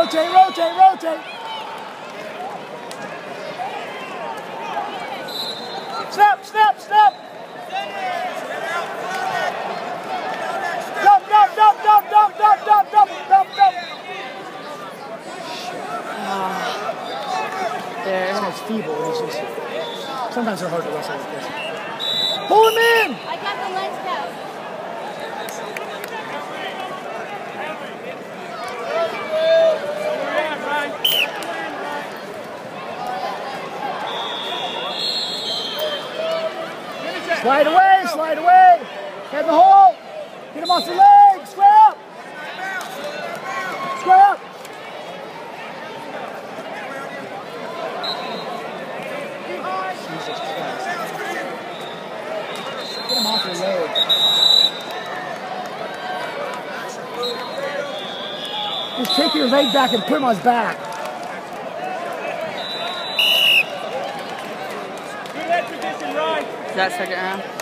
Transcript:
rotate, rotate, rotate. Snap, snap, snap. Dump, dump, dump, dump, dump, dump, dump, dump, dump, dump. There. This guy's feeble. He's just, sometimes they're hard to wrestle with this. Pull him in! I got the lens down. Slide away, slide away. Get in the hole. Get him off your leg. Square up. Square up. Jesus Christ. Get him off your leg. Just take your leg back and put him on his back. Is that second round?